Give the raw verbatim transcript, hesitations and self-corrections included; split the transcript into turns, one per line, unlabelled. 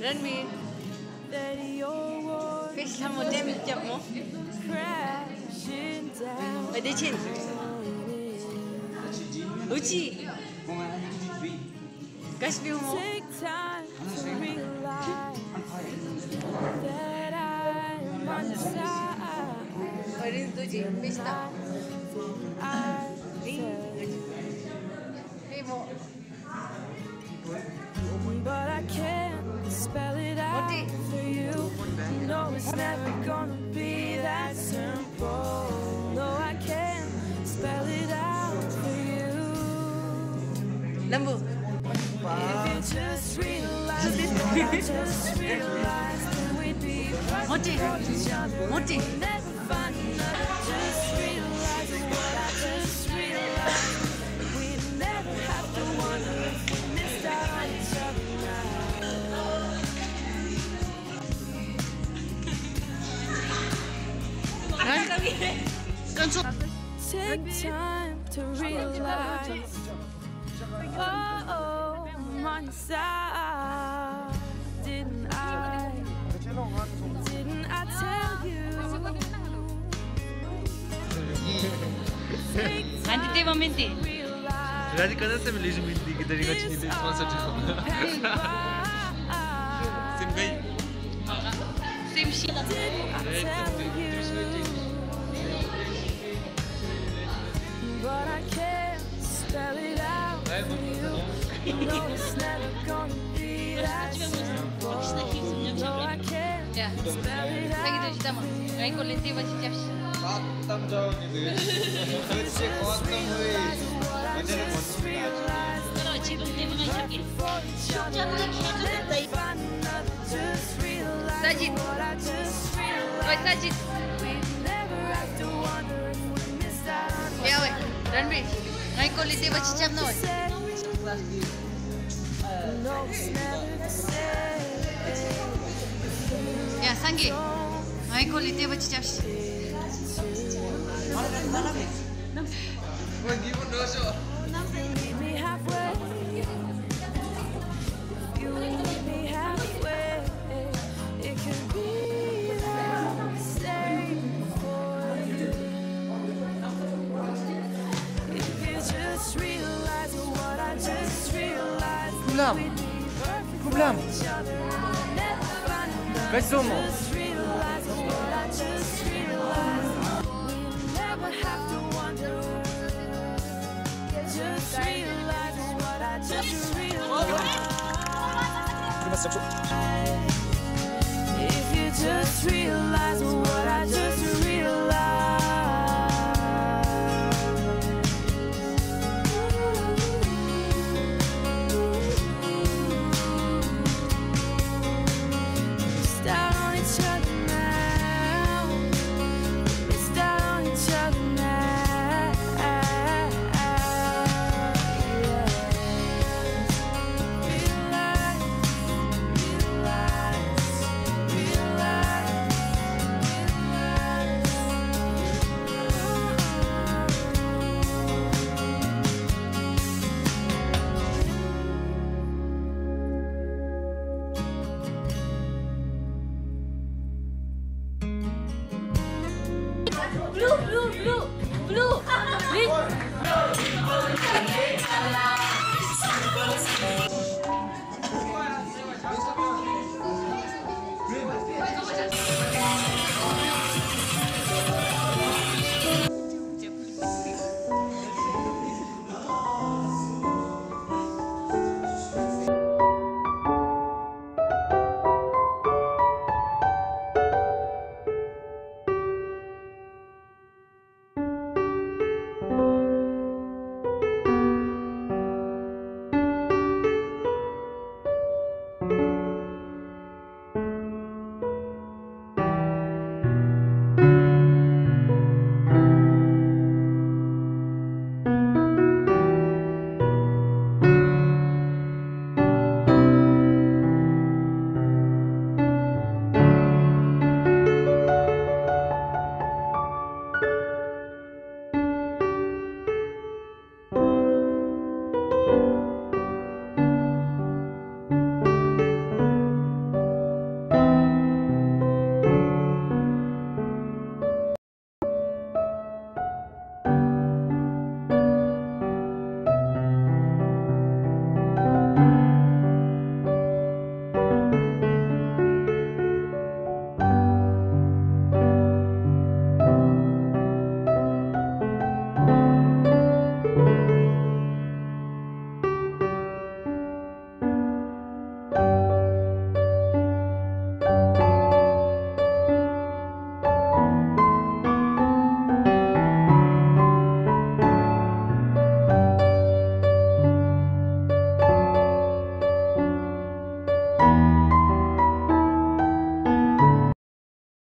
Ranveer. Fish ham một đêm chậm không? Ở đây trên. Uchi. Guys view mo. Ở đây tôi chỉ fish tao. Hey mo.
But I can't spell it out for you. No, it's never gonna be that simple. No, I can't spell it out for you.
Lambu.
If you just realize what I just realized, then we'd be perfect for each other.
Moti.
Never find another. Just realize what I just realized. We'd never have to wonder if we missed out on each other. Take time to realize. Oh, oh, I'm on your side. Didn't I? Didn't I tell you?
Anti te momenti.
Radi kada se milije minti ki tariqa chini de sponsor cha. Sim gai.
Sim shila.
But I can't spell it out for you. No, it's never gonna be that simple. No, I can't spell it out for you.
Ai coletiva de chefs.
Khatam jao ni de. Kaise khatam hui. Bajare bhannu.
Chalo अच्छी बंदे बना सके. Sajid. Oi Sajid. Ya weh, Ranveer. Ai coletiva de chefs não. Ya Sangi. Ai coletiva de chefs.
Woi give no show.
Meet me halfway. You meet me halfway. It could be that I stay for you. If you just realize what I just realized,
Kublam.
we'd be perfect
Kublam.
for each other. Never find another.
Kaise mo?
Just realize what I just realized. We never have to wonder. Just realize what I just realized. If you just realize what I just realized. Missed out on each other now. Missed out on each other now. Blue, blue, blue, blue. Green.